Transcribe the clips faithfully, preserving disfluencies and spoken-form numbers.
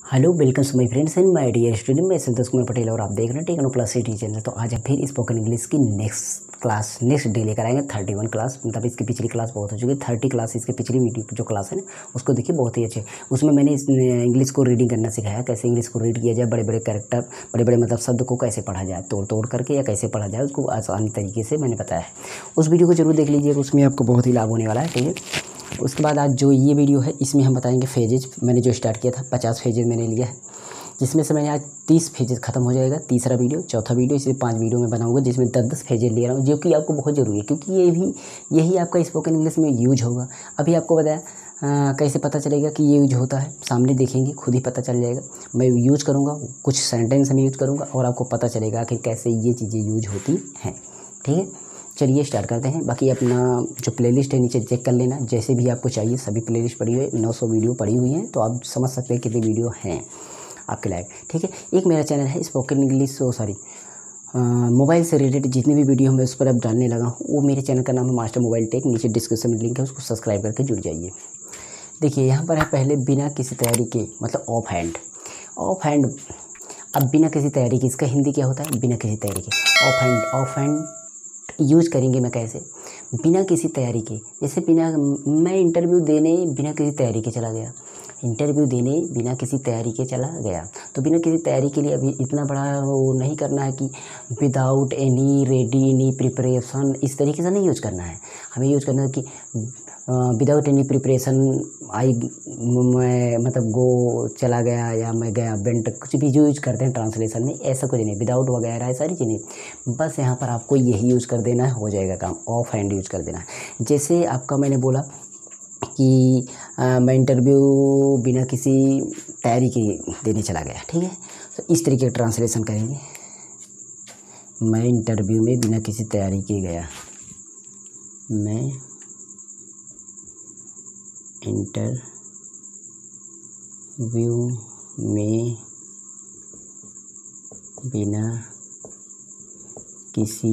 Hello welcome to my friends and my dear student. मैं संतोष कुमार पटेल और आप देख रहे हैं टेक्नो प्लस सिटी चैनल। तो आज हम फिर स्पोकन इंग्लिश की नेक्स्ट क्लास नेक्स्ट डे लेकर आएंगे। थर्टी वन क्लास, मतलब इसकी पिछली क्लास बहुत हो चुकी है। थर्टी क्लास इसकी पिछली वीडियो जो क्लास है ना उसको देखिए, बहुत ही अच्छे। उसमें मैंने इस इंग्लिश को रीडिंग करना सिखाया, कैसे इंग्लिश को रीड किया जाए, बड़े बड़े कैरेक्टर, बड़े बड़े मतलब शब्द को कैसे पढ़ा जाए, तोड़ तोड़ करके या कैसे पढ़ा जाए उसको आसानी तरीके से मैंने बताया है। उस वीडियो को जरूर देख लीजिएगा, उसमें आपको बहुत ही लाभ होने वाला है। ठीक है, उसके बाद आज जो ये वीडियो है इसमें हम बताएंगे फेजेज। मैंने जो स्टार्ट किया था पचास फेजेज मैंने लिया है, जिसमें से मैंने आज तीस फेजेज खत्म हो जाएगा। तीसरा वीडियो, चौथा वीडियो, इसे पांच वीडियो में बनाऊंगा जिसमें दस दस फेजेज ले रहा हूँ, जो कि आपको बहुत ज़रूरी है, क्योंकि ये भी यही आपका स्पोकन इंग्लिश में यूज होगा। अभी आपको बताया आ, कैसे पता चलेगा कि ये यूज होता है, सामने देखेंगे खुद ही पता चल जाएगा। मैं यूज करूँगा, कुछ सेंटेंस में यूज करूँगा और आपको पता चलेगा कि कैसे ये चीज़ें यूज होती हैं। ठीक है, चलिए स्टार्ट करते हैं। बाकी अपना जो प्लेलिस्ट है नीचे चेक कर लेना, जैसे भी आपको चाहिए सभी प्लेलिस्ट पड़ी हुई है। नौ सौ वीडियो पड़ी हुई हैं, तो आप समझ सकते हैं कितनी वीडियो हैं आपके लायक। ठीक है, एक मेरा चैनल है spoken English, so sorry mobile से रिलेटेड जितने भी वीडियो मैं उस पर अब डालने लगा हूँ, वो मेरे चैनल का नाम है मास्टर मोबाइल टेक। नीचे डिस्क्रिप्शन में लिंक है, उसको सब्सक्राइब करके जुड़ जाइए। देखिए यहाँ पर है पहले, बिना किसी तैयारी के, मतलब ऑफ हैंड। ऑफ हैंड, अब बिना किसी तैयारी के, इसका हिंदी क्या होता है? बिना किसी तैयारी के off hand. Off hand use करेंगे मैं कैसे? बिना किसी तैयारी के। जैसे बिना, मैं इंटरव्यू देने बिना किसी तैयारी के चला गया, इंटरव्यू देने बिना किसी तैयारी के चला गया। तो बिना किसी तैयारी के लिए अभी इतना बड़ा वो नहीं करना है कि without any ready any preparation, इस तरीके से नहीं यूज करना है। हमें यूज करना है कि विदाउट एनी प्रिपरेशन आई, मैं मतलब गो चला गया, या मैं गया वेंट, कुछ भी यूज करते हैं ट्रांसलेशन में, ऐसा कुछ नहीं, विदाउट वगैरह है सारी चीज़ें। बस यहाँ पर आपको यही यूज़ कर देना है, हो जाएगा काम। ऑफ हैंड यूज कर देना है। जैसे आपका मैंने बोला कि आ, मैं इंटरव्यू बिना किसी तैयारी के देने चला गया। ठीक है, तो इस तरीके का ट्रांसलेशन करेंगे। मैं इंटरव्यू में बिना किसी तैयारी के गया। मैं इंटरव्यू में बिना किसी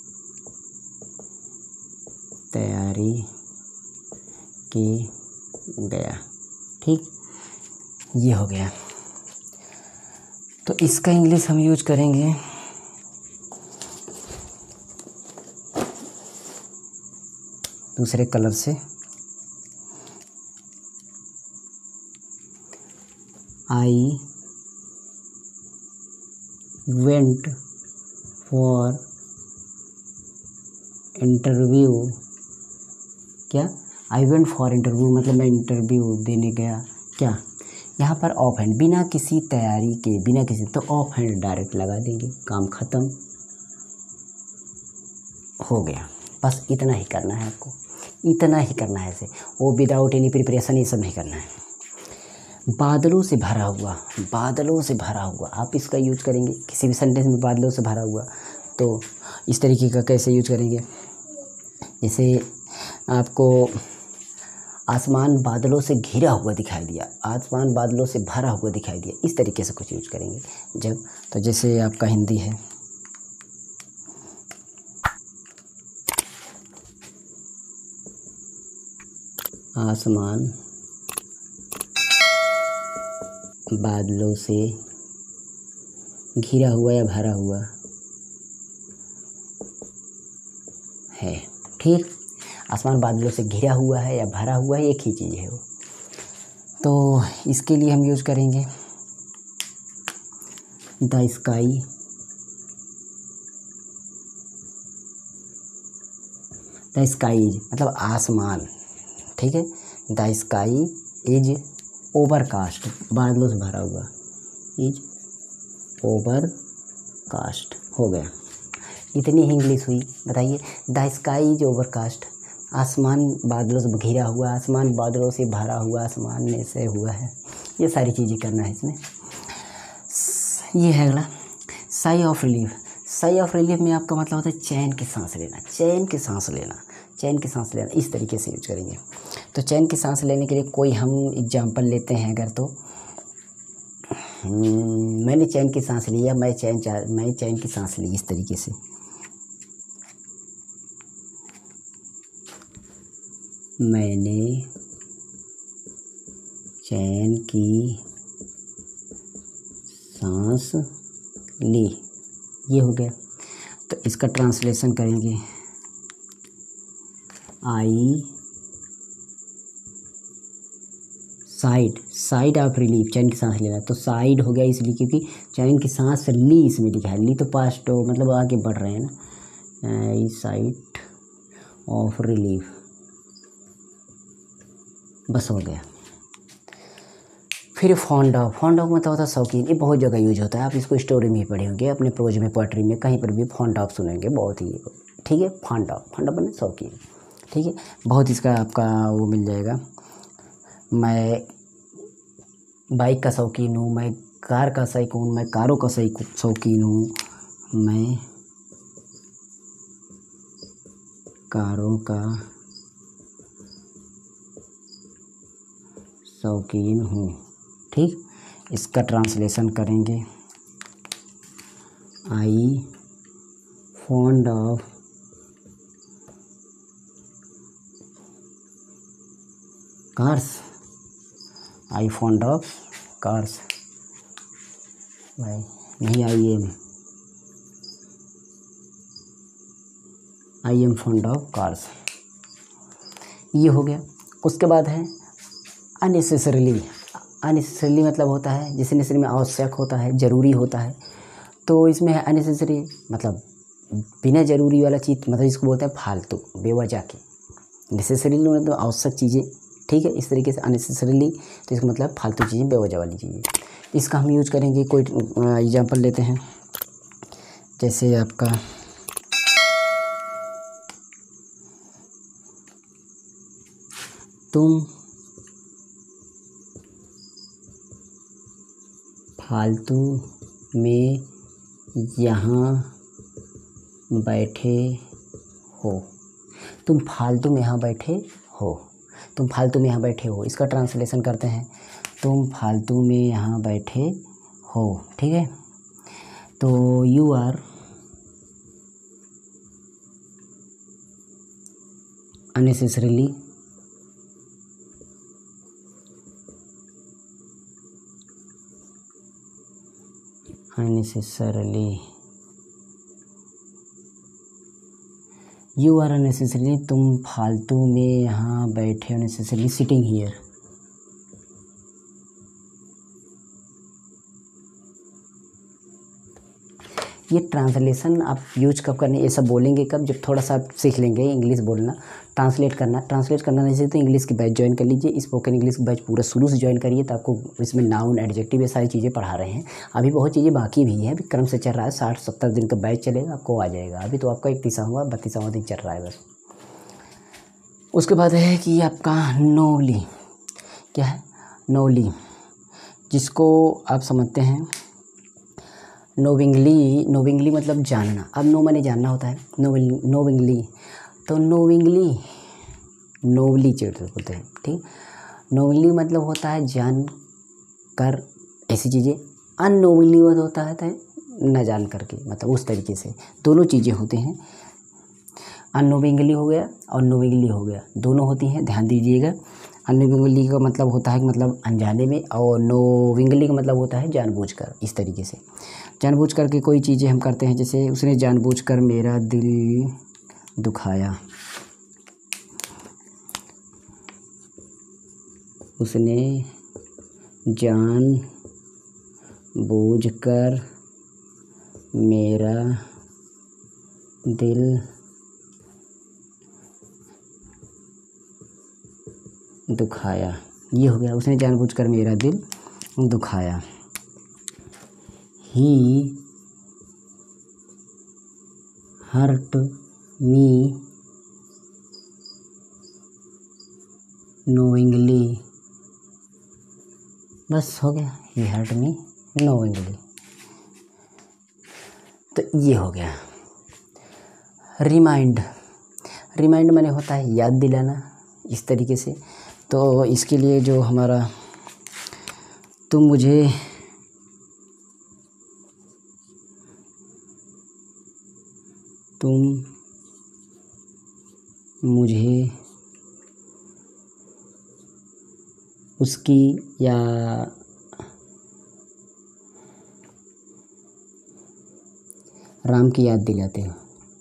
तैयारी के गया। ठीक, ये हो गया। तो इसका इंग्लिश हम यूज करेंगे दूसरे कलर से। I went for interview. क्या? आई वेंट फॉर इंटरव्यू मतलब मैं इंटरव्यू देने गया। क्या? यहाँ पर ऑफ हैंड, बिना किसी तैयारी के, बिना किसी, तो ऑफ हैंड डायरेक्ट लगा देंगे, काम खत्म हो गया। बस इतना ही करना है आपको, इतना ही करना है। ऐसे वो विदाउट एनी प्रिपरेशन ये सब नहीं करना है। बादलों से भरा हुआ, बादलों से भरा हुआ, आप इसका यूज करेंगे किसी भी सेंटेंस में, बादलों से भरा हुआ। तो इस तरीके का कैसे यूज करेंगे? जैसे आपको आसमान बादलों से घिरा हुआ दिखाई दिया, आसमान बादलों से भरा हुआ दिखाई दिया, इस तरीके से कुछ यूज करेंगे जब। तो जैसे आपका हिंदी है, आसमान बादलों से घिरा हुआ या भरा हुआ है। ठीक, आसमान बादलों से घिरा हुआ है या भरा हुआ है, एक ही चीज़ है वो। तो इसके लिए हम यूज करेंगे the sky, the sky is मतलब आसमान। ठीक है, द स्काई इज ओवरकास्ट, बादलों से भरा हुआ, इज ओवरकास्ट हो गया। इतनी ही इंग्लिश हुई, बताइए। द स्काई इज ओवरकास्ट, आसमान बादलों से घिरा हुआ, आसमान बादलों से भरा हुआ, आसमान में से हुआ है, ये सारी चीज़ें करना है इसमें। ये है अगला, sigh of relief. Sigh of relief में आपका मतलब होता है चैन की सांस लेना, चैन की सांस लेना, चैन की सांस लेना, इस तरीके से यूज करेंगे। तो चैन की सांस लेने के लिए कोई हम एग्जांपल लेते हैं अगर, तो मैंने चैन की सांस लिया, मैं चैन मैं चैन की सांस ली, इस तरीके से। मैंने चैन की सांस ली, ये हो गया। तो इसका ट्रांसलेशन करेंगे, I sighed, sighed of relief, चैन की सांस लेना, तो साइड हो गया इसलिए क्योंकि चैन की सांस ली इसमें लिखा है, ली तो पास्ट हो मतलब आगे बढ़ रहे हैं ना, आई साइड ऑफ रिलीफ, बस हो गया। फिर फॉन्ड ऑफ, फॉन्ड ऑफ मतलब होता है शौकीन, ये बहुत जगह यूज होता है, आप इसको स्टोरी में ही पढ़े होंगे, अपने प्रोज में, पोएट्री में, कहीं पर भी फॉन्ड ऑफ सुनेंगे, बहुत ही, ठीक है। फॉन्ड ऑफ, फॉन्ड ऑफ बने शौकीन, ठीक है, बहुत इसका आपका वो मिल जाएगा। मैं बाइक का शौकीन हूँ, मैं कार का शौकीन हूँ, मैं कारों का शौकीन हूँ, मैं कारों का शौकीन हूँ, ठीक। इसका ट्रांसलेशन करेंगे, I fond of cars, I fond of cars, भाई नहीं, I am I am fond of cars, ये हो गया। उसके बाद है अननेसेसरीली, अननेसेसरीली मतलब होता है जिसे नेसेसरी में आवश्यक होता है, ज़रूरी होता है, तो इसमें है अननेसेसरी मतलब बिना ज़रूरी वाला चीज़, मतलब इसको बोलते हैं फालतू, बेवजह की। नेसेसरीली मतलब आवश्यक चीज़ें, ठीक है, इस तरीके से अननेसेसरीली तो इसका मतलब फालतू चीज़ें, बेवजह वाली चीज़ें। इसका हम यूज करेंगे, कोई एग्जांपल लेते हैं, जैसे आपका तुम फालतू में यहाँ बैठे हो, तुम फालतू में यहाँ बैठे हो, तुम फालतू में यहाँ बैठे हो, इसका ट्रांसलेशन करते हैं, तुम फालतू में यहाँ बैठे हो, ठीक है। तो you are unnecessarily unnecessarily you are unnecessarily, तुम फालतू में यहाँ बैठे हो, नेसेसरीली सिटिंग हियर। ये ट्रांसलेशन आप यूज कब करने, ये सब बोलेंगे कब, जब थोड़ा सा आप सीख लेंगे इंग्लिश बोलना, ट्रांसलेट करना। ट्रांसलेट करना नहीं सीखते तो इंग्लिश की बैच ज्वाइन कर लीजिए, स्पोकन इंग्लिश की बैच पूरा शुरू से ज्वाइन करिए, तो आपको इसमें नाउन, एडजेक्टिव, ये सारी चीज़ें पढ़ा रहे हैं। अभी बहुत चीज़ें बाकी भी हैं, अभी क्रम से चल रहा है, साठ सत्तर दिन का बैच चलेगा, आपको आ जाएगा। अभी तो आपका इकतीसवां बत्तीसवां दिन चल रहा है बस। उसके बाद है कि आपका नोवली, क्या है नोवली, जिसको आप समझते हैं नोविंगली, नोविंगली मतलब जानना। अब नो माने जानना होता है, नोविंग नोविंगली, तो नोविंगली नोवली चीज़ बोलते हैं, ठीक। नोविंगली मतलब होता है जान कर ऐसी चीज़ें, अननोविंगली मतलब होता है तो न जान करके, मतलब उस तरीके से दोनों चीज़ें होती हैं। अननोविंगली हो गया और नोविंगली हो गया, दोनों होती हैं, ध्यान दीजिएगा। अननोविंगली का मतलब होता है कि मतलब अनजाने में, और नोविंगली का मतलब होता है जानबूझकर। इस तरीके से जानबूझ कर के कोई चीज़ें हम करते हैं, जैसे उसने जानबूझकर मेरा दिल दुखाया, उसने जानबूझकर मेरा दिल दुखाया, ये हो गया, उसने जानबूझकर मेरा दिल दुखाया। ही हर्ट मी नोइंगली, बस हो गया, ही हर्ट मी नोइंगली, तो ये हो गया। रिमाइंड, रिमाइंड माने होता है याद दिलाना, इस तरीके से। तो इसके लिए जो हमारा तुम मुझे तुम मुझे उसकी या राम की याद दिलाते हो।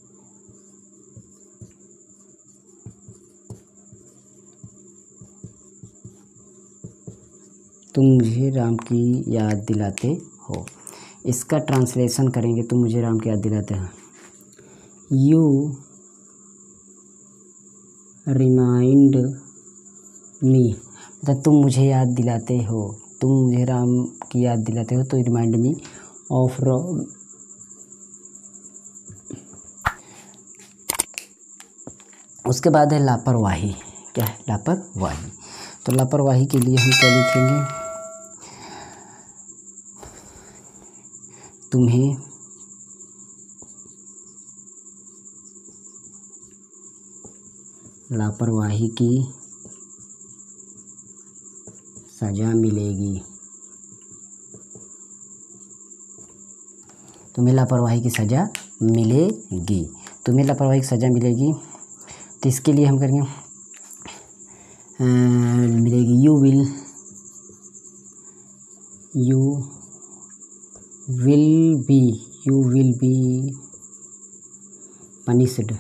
तुम मुझे राम की याद दिलाते हो। इसका ट्रांसलेशन करेंगे, तुम मुझे राम की याद दिलाते हो। यू रिमाइंड मी, मतलब तुम मुझे याद दिलाते हो, तुम मुझे राम की याद दिलाते हो, तो रिमाइंड मी ऑफ राम। उसके बाद है लापरवाही। क्या है? लापरवाही। तो लापरवाही के लिए हम क्या लिखेंगे? तुम्हें लापरवाही की सज़ा मिलेगी। तुम्हें लापरवाही की सज़ा मिलेगी। तुम्हें लापरवाही की सज़ा मिलेगी। तो इसके लिए हम करेंगे आ, मिलेगी। You will you will be you will be punished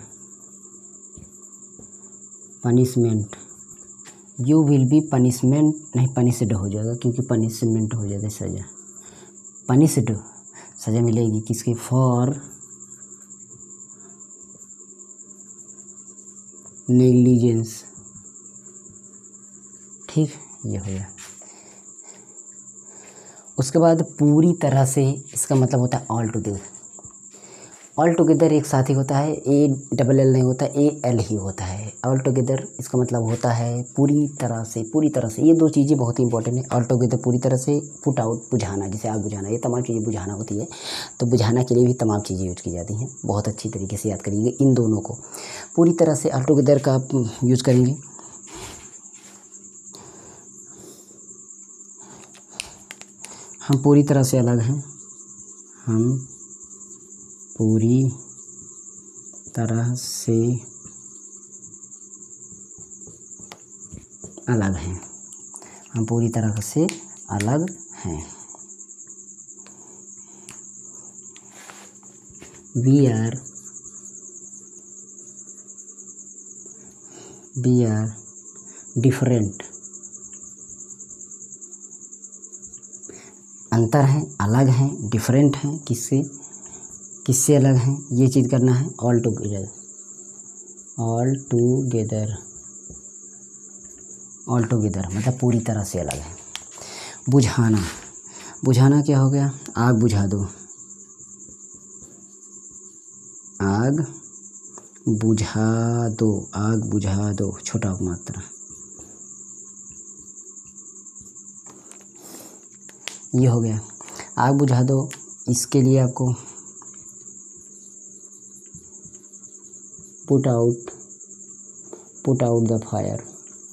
punishment you will be punishment, नहीं पनिश्ड हो जाएगा क्योंकि पनिशमेंट हो जाएगा सज़ा। पनिश्ड सज़ा मिलेगी किसके? For negligence. ठीक, ये हो गया। उसके बाद पूरी तरह से, इसका मतलब होता है ऑल टुगेदर। ऑल टुगेदर एक साथ ही होता है, ए डबल एल नहीं होता, ए एल ही होता है। ऑल टुगेदर इसका मतलब होता है पूरी तरह से। पूरी तरह से ये दो चीज़ें बहुत ही इंपॉर्टेंट है। ऑल टुगेदर पूरी तरह से, पुट आउट बुझाना, जिसे आग बुझाना, ये तमाम चीज़ें बुझाना होती है। तो बुझाना के लिए भी तमाम चीज़ें यूज की जाती हैं। बहुत अच्छी तरीके से याद करिए इन दोनों को। पूरी तरह से ऑल टुगेदर का आप यूज करेंगे। हम पूरी तरह से अलग हैं। हम पूरी तरह से अलग हैं। हम पूरी तरह से अलग हैं। We are we are different. अंतर है, अलग हैं, डिफरेंट हैं। किससे किससे अलग हैं? ये चीज़ करना है। All together all together all together मतलब पूरी तरह से अलग है। बुझाना बुझाना क्या हो गया? आग बुझा दो। आग बुझा दो आग बुझा दो छोटा मात्रा। ये हो गया आग बुझा दो। इसके लिए आपको put out put out the fire.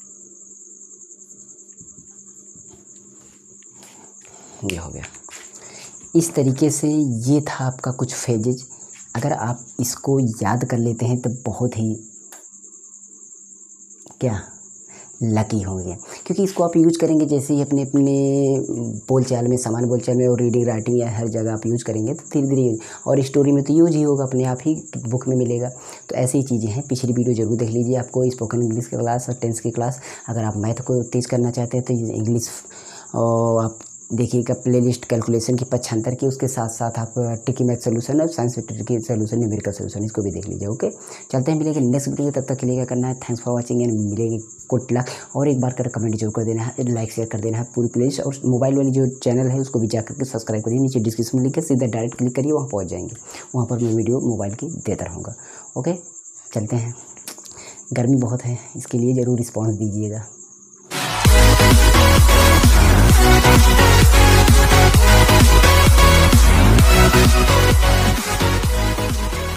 ये हो गया। इस तरीके से ये था आपका कुछ फेजेज। अगर आप इसको याद कर लेते हैं तो बहुत ही क्या लकी होंगे, क्योंकि इसको आप यूज करेंगे जैसे ही अपने अपने बोलचाल में, सामान्य बोलचाल में और रीडिंग राइटिंग या हर जगह आप यूज करेंगे तो धीरे धीरे। और स्टोरी में तो यूज ही होगा, अपने आप ही बुक में मिलेगा। तो ऐसी ही चीज़ें हैं। पिछली वीडियो जरूर देख लीजिए। आपको स्पोकन इंग्लिश की क्लास और टेंस की क्लास, अगर आप मैथ को तेज करना चाहते हैं तो इंग्लिश और आप देखिएगा प्लेलिस्ट कैलकुलेशन की पचहत्तर की। उसके साथ साथ आप टिकी मैथ सोल्यूशन और science tricky solution, numerical solution, इसको भी देख लीजिए। ओके, चलते हैं, मिलेंगे नेक्स्ट वीडियो में। तब तक के लिए क्या करना है? थैंक्स फॉर वाचिंग एंड मिलेंगे गुड लक। और एक बार कर कमेंट जरूर कर देना है, लाइक शेयर कर देना है पूरी प्लेलिस्ट। और मोबाइल वाली जो चैनल है उसको भी जाकर के सब्सक्राइब करिए। नीचे डिस्क्रिप्शन में लिख के सीधा डायरेक्ट क्लिक करिए, वहाँ पहुँच जाएंगे। वहाँ पर मैं वीडियो मोबाइल की देता रहूँगा। ओके, चलते हैं। गर्मी बहुत है, इसके लिए ज़रूर रिस्पॉन्स दीजिएगा। We'll be right back.